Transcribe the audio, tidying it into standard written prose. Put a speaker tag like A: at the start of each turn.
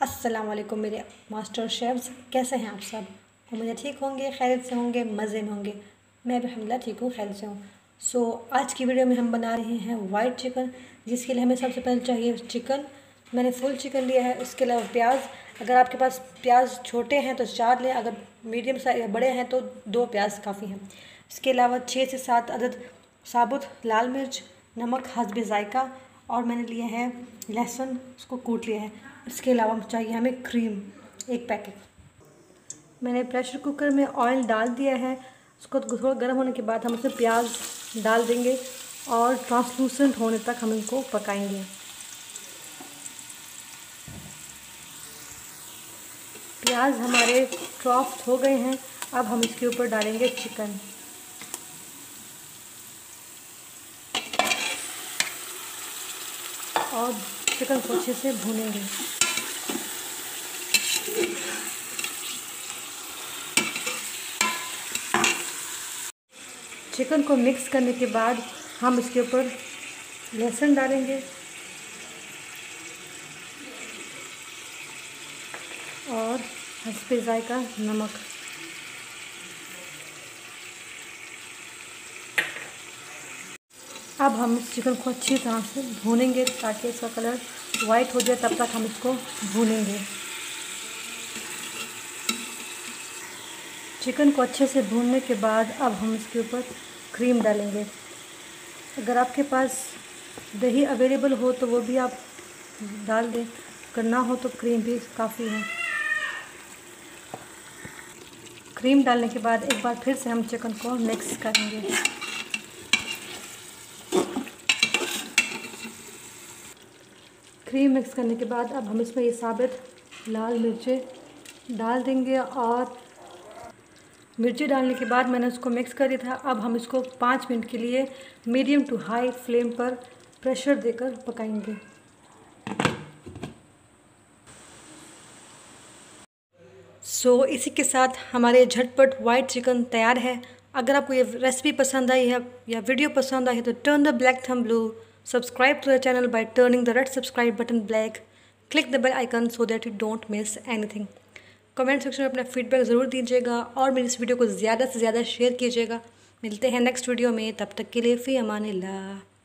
A: अस्सलाम वालेकुम मेरे मास्टर शेफ्स, कैसे हैं आप सब। मुझे ठीक होंगे, खैरियत से होंगे, मज़े में होंगे। मैं भी अल्हम्दुलिल्लाह ठीक हूँ, खैरियत से हूँ। आज की वीडियो में हम बना रहे हैं वाइट चिकन, जिसके लिए हमें सबसे पहले चाहिए चिकन। मैंने फुल चिकन लिया है। उसके अलावा प्याज, अगर आपके पास प्याज छोटे हैं तो 4 लें, अगर मीडियम साइज बड़े हैं तो 2 प्याज काफ़ी हैं। इसके अलावा 6 से 7 अदद साबुत लाल मिर्च, नमक हस्बे ज़ायका, और मैंने लिया है लहसुन, उसको कूट लिया है। इसके अलावा चाहिए हमें क्रीम, 1 पैकेट। मैंने प्रेशर कुकर में ऑयल डाल दिया है। उसको थोड़ा गर्म होने के बाद हम उसमें प्याज डाल देंगे और ट्रांसलूसेंट होने तक हम इनको पकाएंगे। प्याज हमारे सॉफ्ट हो गए हैं। अब हम इसके ऊपर डालेंगे चिकन और चिकन को अच्छे से भूनेंगे। चिकन को मिक्स करने के बाद हम इसके ऊपर लहसुन डालेंगे और हस्बे ज़ायका नमक। अब हम इस चिकन को अच्छी तरह से भूनेंगे ताकि इसका कलर वाइट हो जाए, तब तक हम इसको भूनेंगे। चिकन को अच्छे से भूनने के बाद अब हम इसके ऊपर क्रीम डालेंगे। अगर आपके पास दही अवेलेबल हो तो वो भी आप डाल दें, अगर ना हो तो क्रीम भी काफ़ी है। क्रीम डालने के बाद एक बार फिर से हम चिकन को मिक्स करेंगे। क्रीम मिक्स करने के बाद अब हम इसमें ये साबित लाल मिर्चें डाल देंगे और मिर्ची डालने के बाद मैंने उसको मिक्स कर दिया था। अब हम इसको 5 मिनट के लिए मीडियम टू हाई फ्लेम पर प्रेशर देकर पकाएंगे। इसी के साथ हमारे झटपट वाइट चिकन तैयार है। अगर आपको ये रेसिपी पसंद आई है या वीडियो पसंद आई है तो turn the black thumb blue, subscribe to the channel by turning the red subscribe button black, click the bell icon so that you don't miss anything. Comment section में अपना फीडबैक ज़रूर दीजिएगा और मेरी इस वीडियो को ज़्यादा से ज़्यादा शेयर कीजिएगा। मिलते हैं नेक्स्ट वीडियो में, तब तक के लिए फ़ी अमानिल्लाह।